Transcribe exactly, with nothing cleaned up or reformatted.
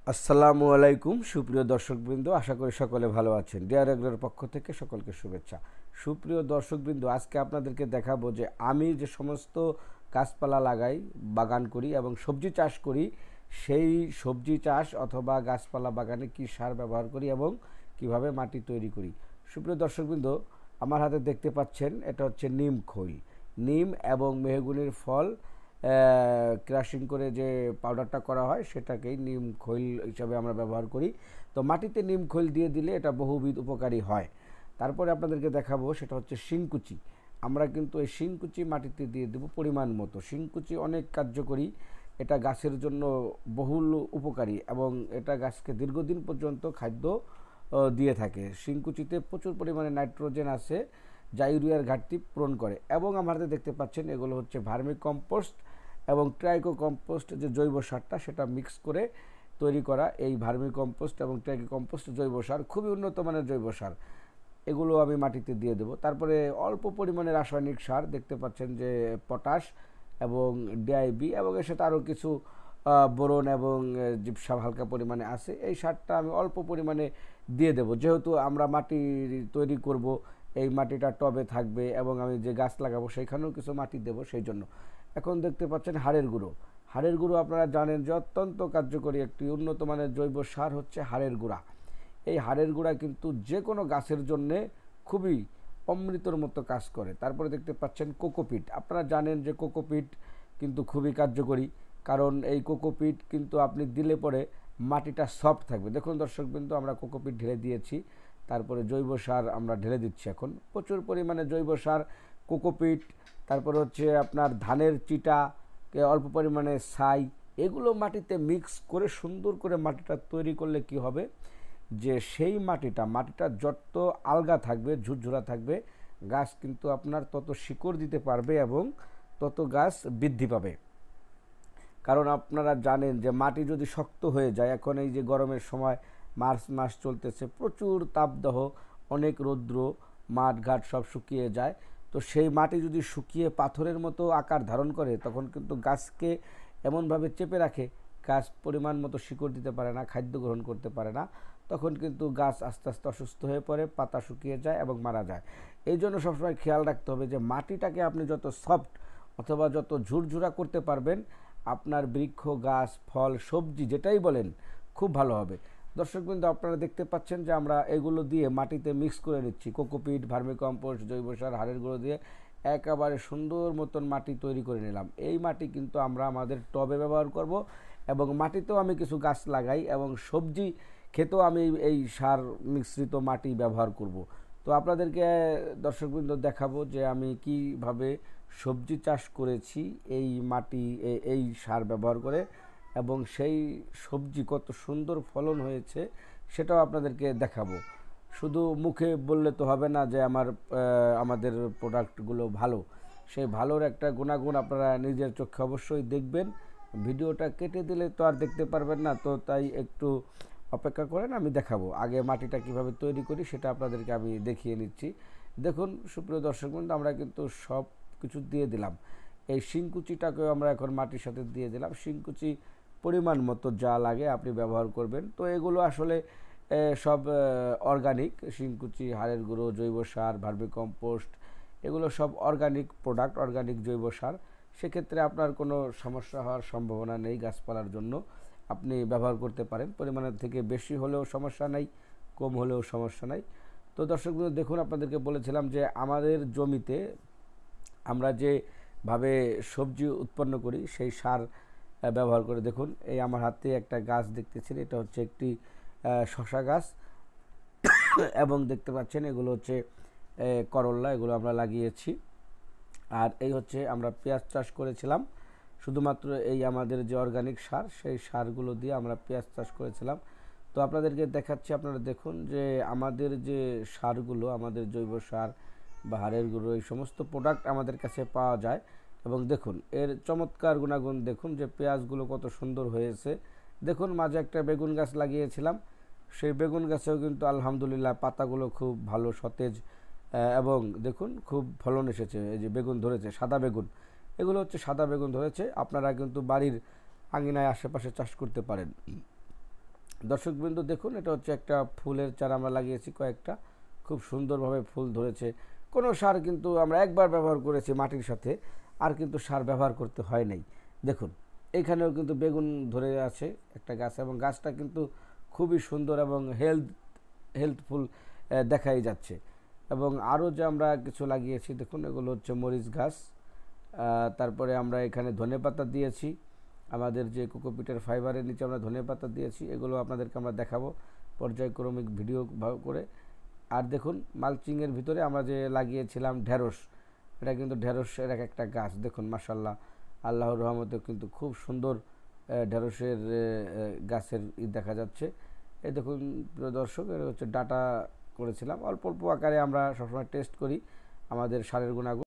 আসসালামু আলাইকুম সুপ্রিয় দর্শকবৃন্দ, আশা করি সকলে ভালো আছেন। ডি আর এগ্রোর পক্ষ থেকে সকলকে শুভেচ্ছা। সুপ্রিয় দর্শকবৃন্দ, আজকে আপনাদেরকে দেখাবো যে আমি যে সমস্ত গাছপালা লাগাই, বাগান করি এবং সবজি চাষ করি, সেই সবজি চাষ অথবা গাছপালা বাগানে কী সার ব্যবহার করি এবং কিভাবে মাটি তৈরি করি। সুপ্রিয় দর্শকবৃন্দ, আমার হাতে দেখতে পাচ্ছেন এটা হচ্ছে নিম খৈল। নিম এবং মেহগনির ফল ক্রাশিং করে যে পাউডারটা করা হয় সেটাকেই নিম খৈল হিসাবে আমরা ব্যবহার করি। তো মাটিতে নিম খৈল দিয়ে দিলে এটা বহুবিধ উপকারী হয়। তারপরে আপনাদেরকে দেখাবো সেটা হচ্ছে শিংকুচি। আমরা কিন্তু এই শিংকুচি মাটিতে দিয়ে দেবো পরিমাণ মতো। শিংকুচি অনেক কার্যকরী, এটা গাছের জন্য বহুল উপকারী এবং এটা গাছকে দীর্ঘদিন পর্যন্ত খাদ্য দিয়ে থাকে। শিংকুচিতে প্রচুর পরিমাণে নাইট্রোজেন আছে, যা ইউরিয়ার ঘাটতি পূরণ করে। এবং আমাদের দেখতে পাচ্ছেন এগুলো হচ্ছে ভার্মি কম্পোস্ট এবং ট্রাইকো কম্পোস্ট, যে জৈব সারটা সেটা মিক্স করে তৈরি করা এই ভার্মি কম্পোস্ট এবং ট্রাইকো কম্পোস্ট জৈব সার, খুবই উন্নত মানের জৈব সার। এগুলো আমি মাটিতে দিয়ে দেবো। তারপরে অল্প পরিমাণে রাসায়নিক সার দেখতে পাচ্ছেন যে পটাশ এবং ডিআইবি এবং এর সাথে আরও কিছু বোরন এবং জিপসাম হালকা পরিমাণে আছে। এই সারটা আমি অল্প পরিমাণে দিয়ে দেবো, যেহেতু আমরা মাটি তৈরি করব, এই মাটিটা টবে থাকবে এবং আমি যে গাছ লাগাবো সেইখানেও কিছু মাটি দেবো, সেই জন্য। এখন দেখতে পাচ্ছেন হাড়ের গুঁড়ো। হাড়ের গুঁড়ো আপনারা জানেন যে অত্যন্ত কার্যকরী একটি উন্নত মানের জৈব সার হচ্ছে হাড়ের গুঁড়া। এই হাড়ের গুঁড়া কিন্তু যে কোনো গাছের জন্যে খুবই অমৃতর মতো কাজ করে। তারপরে দেখতে পাচ্ছেন কোকোপিট। আপনারা জানেন যে কোকোপিট কিন্তু খুবই কার্যকরী, কারণ এই কোকোপিট কিন্তু আপনি দিলে পরে মাটিটা সফট থাকবে। দেখুন দর্শকবৃন্দ, আমরা কোকোপিট ঢেলে দিয়েছি। তারপরে জৈব সার আমরা ঢেলে দিচ্ছি এখন, প্রচুর পরিমাণে জৈব সার, কোকোপিট। তারপরে হচ্ছে আপনার ধানের চিটা, অল্প পরিমাণে ছাই, এগুলো মাটিতে মিক্স করে সুন্দর করে মাটিটা তৈরি করলে কি হবে, যে সেই মাটিটা মাটিটা যত আলগা থাকবে, ঝুরঝুরা থাকবে, গাছ কিন্তু আপনার তত শিকড় দিতে পারবে এবং তত গাছ বৃদ্ধি পাবে। কারণ আপনারা জানেন যে মাটি যদি শক্ত হয়ে যায়, এখন এই যে গরমের সময় মার্চ মাস চলতেছে, প্রচুর তাপদাহ, অনেক রৌদ্র, মাঠ ঘাট সব শুকিয়ে যায়। তো সেই মাটি যদি শুকিয়ে পাথরের মতো আকার ধারণ করে, তখন কিন্তু গাছকে এমনভাবে চেপে রাখে, গাছ পরিমাণ মতো শিকড় দিতে পারে না, খাদ্য গ্রহণ করতে পারে না। তখন কিন্তু গাছ আস্তে আস্তে অসুস্থ হয়ে পড়ে, পাতা শুকিয়ে যায় এবং মারা যায়। এই জন্য সবসময় খেয়াল রাখতে হবে যে মাটিটাকে আপনি যত সফট অথবা যত ঝুরঝুরা করতে পারবেন, আপনার বৃক্ষ, গাছ, ফল, সবজি যেটাই বলেন খুব ভালো হবে। দর্শকবৃন্দ, আপনারা দেখতে পাচ্ছেন যে আমরা এগুলো দিয়ে মাটিতে মিক্স করে নিচ্ছি। কোকোপিট, ভার্মিকম্পোস্ট, জৈব সার, হাড়ের গুঁড়ো দিয়ে একেবারে সুন্দর মতন মাটি তৈরি করে নিলাম। এই মাটি কিন্তু আমরা আমাদের টবে ব্যবহার করব এবং মাটিতেও আমি কিছু গাছ লাগাই এবং সবজি খেতেও আমি এই সার মিশ্রিত মাটি ব্যবহার করব। তো আপনাদেরকে দর্শকবৃন্দ দেখাবো যে আমি কিভাবে সবজি চাষ করেছি এই মাটি, এই সার ব্যবহার করে, এবং সেই সবজি কত সুন্দর ফলন হয়েছে সেটাও আপনাদেরকে দেখাবো। শুধু মুখে বললে তো হবে না যে আমার আমাদের প্রোডাক্টগুলো ভালো। সেই ভালোর একটা গুণাগুণ আপনারা নিজের চোখে অবশ্যই দেখবেন। ভিডিওটা কেটে দিলে তো আর দেখতে পারবেন না, তো তাই একটু অপেক্ষা করেন, আমি দেখাবো। আগে মাটিটা কিভাবে তৈরি করি সেটা আপনাদেরকে আমি দেখিয়ে নিচ্ছি। দেখুন সুপ্রিয় দর্শকবৃন্দ, আমরা কিন্তু সব কিছু দিয়ে দিলাম। এই শিংকুচিটাকেও আমরা এখন মাটির সাথে দিয়ে দিলাম। শিংকুচি পরিমাণ মতো যা লাগে আপনি ব্যবহার করবেন। তো এগুলো আসলে সব অর্গানিক। শিংকুচি, হাড়ের গুঁড়ো, জৈব সার, ভার্মিকম্পোস্ট, এগুলো সব অর্গানিক প্রোডাক্ট, অর্গানিক জৈব সার। সেক্ষেত্রে আপনার কোনো সমস্যা হওয়ার সম্ভাবনা নেই। গাছপালার জন্য আপনি ব্যবহার করতে পারেন। পরিমাণের থেকে বেশি হলেও সমস্যা নাই, কম হলেও সমস্যা নাই। তো দর্শকবৃন্দ দেখুন, আপনাদেরকে বলেছিলাম যে আমাদের জমিতে আমরা যেভাবে সবজি উৎপন্ন করি সেই সার ব্যবহার করে। দেখুন, এই আমার হাতে একটা গাছ দেখতেছেন, এটা হচ্ছে একটি শশা গাছ এবং দেখতে পাচ্ছেন এগুলো হচ্ছে করল্লা, এগুলো আমরা লাগিয়েছি। আর এই হচ্ছে আমরা পেঁয়াজ চাষ করেছিলাম, শুধুমাত্র এই আমাদের যে অর্গানিক সার সেই সারগুলো দিয়ে আমরা পেঁয়াজ চাষ করেছিলাম। তো আপনাদেরকে দেখাচ্ছি, আপনারা দেখুন যে আমাদের যে সারগুলো, আমাদের জৈব সার বা হাড়ের গুঁড়ো, এই সমস্ত প্রোডাক্ট আমাদের কাছে পাওয়া যায়। এবং দেখুন এর চমৎকার গুণাগুণ, দেখুন যে পেঁয়াজগুলো কত সুন্দর হয়েছে। দেখুন মাঝে একটা বেগুন গাছ লাগিয়েছিলাম, সেই বেগুন গাছেও কিন্তু আলহামদুলিল্লাহ পাতাগুলো খুব ভালো সতেজ এবং দেখুন খুব ফলন এসেছে। এই যে বেগুন ধরেছে, সাদা বেগুন, এগুলো হচ্ছে সাদা বেগুন ধরেছে। আপনারা কিন্তু বাড়ির আঙিনায় আশেপাশে চাষ করতে পারেন। দর্শকবৃন্দ দেখুন, এটা হচ্ছে একটা ফুলের চারা আমরা লাগিয়েছি কয়েকটা, খুব সুন্দরভাবে ফুল ধরেছে। কোনো সার কিন্তু আমরা একবার ব্যবহার করেছি মাটির সাথে, আর কিন্তু সার ব্যবহার করতে হয় নাই। দেখুন এখানেও কিন্তু বেগুন ধরে আছে একটা গাছ, এবং গাছটা কিন্তু খুবই সুন্দর এবং হেলথ হেলথফুল দেখাই যাচ্ছে। এবং আরও যে আমরা কিছু লাগিয়েছি দেখুন, এগুলো হচ্ছে মরিচ গাছ। তারপরে আমরা এখানে ধনেপাতা দিয়েছি, আমাদের যে কোকোপিটের ফাইবারের নিচে আমরা ধনেপাতা দিয়েছি, এগুলো আপনাদেরকে আমরা দেখাবো পর্যায়ক্রমিক ভিডিও করে। আর দেখুন মালচিংয়ের ভিতরে আমরা যে লাগিয়েছিলাম ঢেঁড়স, এটা কিন্তু ঢেঁড়সের এক একটা গাছ দেখুন মাশাল্লাহ, আল্লাহর রহমতে কিন্তু খুব সুন্দর ঢেঁড়সের গাছের ই দেখা যাচ্ছে। এই দেখুন প্রিয় দর্শক, এটা হচ্ছে ডাটা করেছিলাম অল্প অল্প আকারে। আমরা সবসময় টেস্ট করি আমাদের সারের গুণাগুণ।